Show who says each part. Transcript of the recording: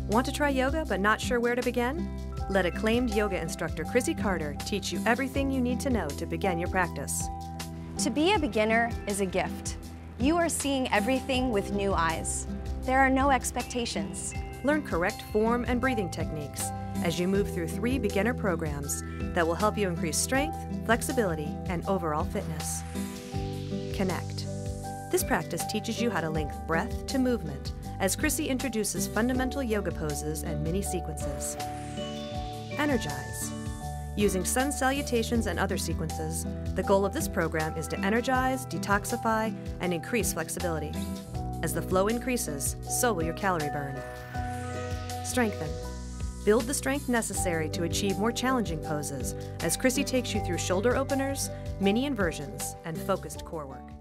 Speaker 1: Want to try yoga but not sure where to begin? Let acclaimed yoga instructor Chrissy Carter teach you everything you need to know to begin your practice.
Speaker 2: To be a beginner is a gift. You are seeing everything with new eyes. There are no expectations.
Speaker 1: Learn correct form and breathing techniques as you move through 3 beginner programs that will help you increase strength, flexibility, and overall fitness. Connect. This practice teaches you how to link breath to movement as Chrissy introduces fundamental yoga poses and mini sequences. Energize. Using sun salutations and other sequences, the goal of this program is to energize, detoxify, and increase flexibility. As the flow increases, so will your calorie burn. Strengthen. Build the strength necessary to achieve more challenging poses as Chrissy takes you through shoulder openers, mini inversions, and focused core work.